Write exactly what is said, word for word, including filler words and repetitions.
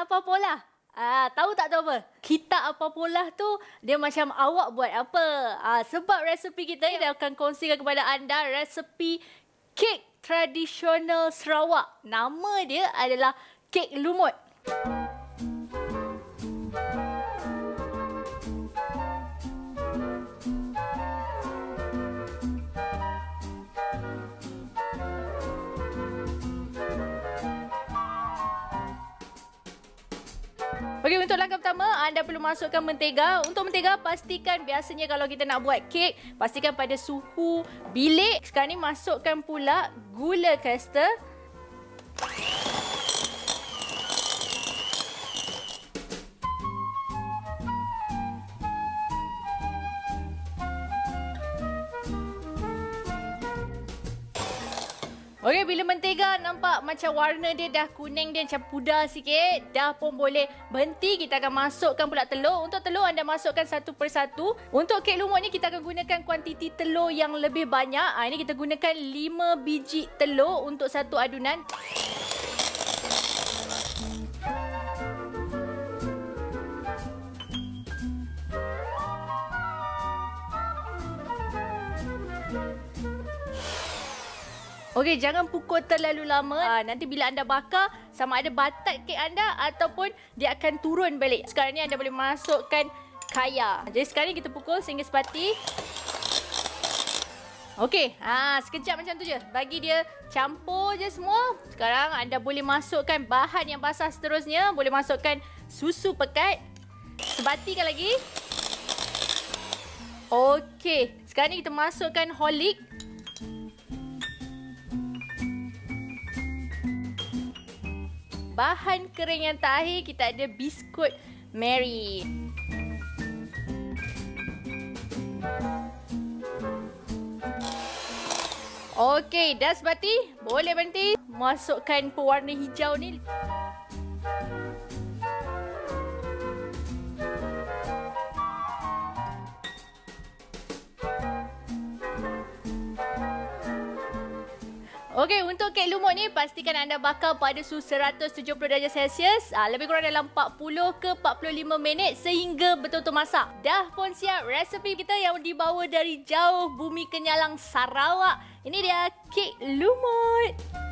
apa-apalah. Ah, tahu tak tahu apa? Kita apa-apalah tu dia macam awak buat apa. Ah, sebab resepi kita ni dia akan kongsikan kepada anda resepi kek tradisional Sarawak. Nama dia adalah Kek Lumut. Okey, untuk langkah pertama, anda perlu masukkan mentega. Untuk mentega, pastikan biasanya kalau kita nak buat kek, pastikan pada suhu bilik. Sekarang ni masukkan pula gula caster. Okey, bila mentega nampak macam warna dia dah kuning, dia macam pudar sikit, dah pun boleh berhenti. Kita akan masukkan pula telur. Untuk telur anda masukkan satu persatu. Untuk kek lumut ni kita akan gunakan kuantiti telur yang lebih banyak. Ha, ini kita gunakan lima biji telur untuk satu adunan. Okey, jangan pukul terlalu lama. Ha, nanti bila anda bakar, sama ada batat kek anda ataupun dia akan turun balik. Sekarang ni anda boleh masukkan kaya. Jadi sekarang ni kita pukul sehingga sepati. Okey, ha, sekejap macam tu je. Bagi dia campur je semua. Sekarang anda boleh masukkan bahan yang basah seterusnya. Boleh masukkan susu pekat. Sebatikan lagi. Okey, sekarang ni kita masukkan horlik. Bahan kering yang terakhir, kita ada biskut Mary. Okey, dah sebati. Boleh berhenti. Masukkan pewarna hijau ni. Okey, untuk kek lumut ni pastikan anda bakar pada suhu seratus tujuh puluh darjah Celsius. Aa, lebih kurang dalam empat puluh ke empat puluh lima minit sehingga betul-betul masak. Dah pun siap resepi kita yang dibawa dari jauh bumi kenyalang Sarawak. Ini dia kek lumut.